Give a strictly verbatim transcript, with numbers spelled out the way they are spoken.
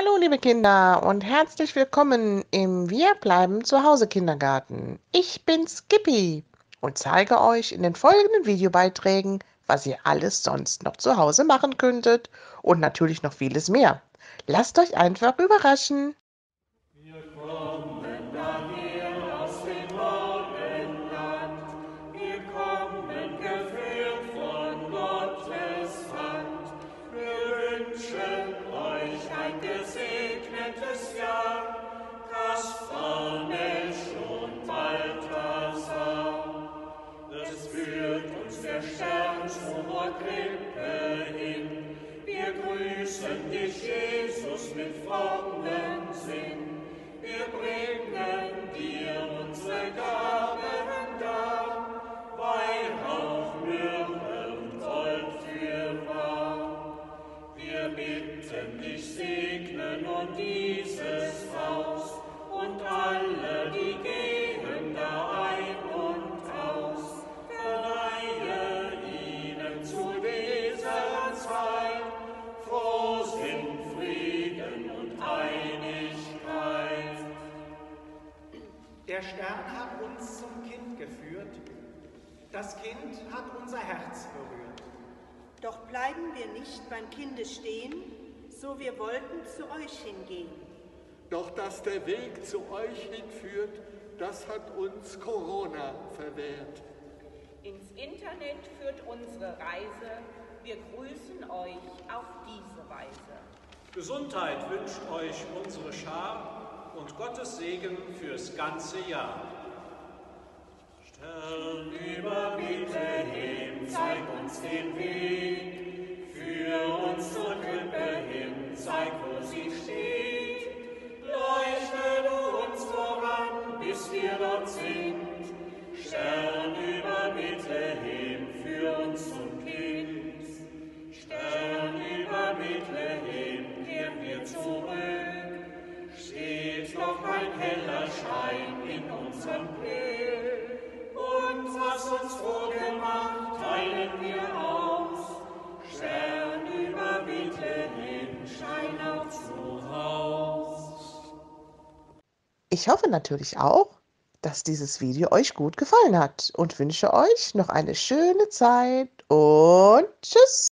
Hallo, liebe Kinder und herzlich willkommen im Wir bleiben zu Hause Kindergarten. Ich bin Skippy und zeige euch in den folgenden Videobeiträgen, was ihr alles sonst noch zu Hause machen könntet und natürlich noch vieles mehr. Lasst euch einfach überraschen. Wir kommen daher aus dem Morgenland, wir kommen geführt von Gottes Hand. Wir wünschen euch ein gesegnetes Jahr, Kasperlmensch und Balthasar. Es führt uns der Stern zur Krippe hin, wir grüßen dich, Jesus, mit frommem Sinn. Wir bringen dir unsere Gaben dar, Weihrauch, Myrrhe und Gold fürwahr. Wir bitten dich, segne nun dieses Haus und alle, die gehen da ein und aus. Verleihe ihnen zu dieser Zeit Frohsinn, Frieden und Einigkeit. Der Stern hat uns zum Kind geführt, das Kind hat unser Herz berührt. Doch bleiben wir nicht beim Kinde stehen, so wir wollten zu euch hingehen. Doch dass der Weg zu euch hinführt, das hat uns Corona verwehrt. Ins Internet führt unsere Reise, wir grüßen euch auf diese Weise. Gesundheit wünscht euch unsere Schar und Gottes Segen fürs ganze Jahr. Stern über Bethlehem, zeig uns den Weg, führ uns zur Krippe hin, zeig, wo sie steht. Leuchte du uns voran, bis wir dort sind. Stern über Bethlehem, führ uns zum Kind. Stern über Bethlehem, kehren wir zurück. Steht noch ein heller Schein in unserem Blick. Und was uns froh gemacht, teilen wir aus. Stern über Bethlehem, schein auch zu Haus. Ich hoffe natürlich auch, dass dieses Video euch gut gefallen hat und wünsche euch noch eine schöne Zeit und tschüss!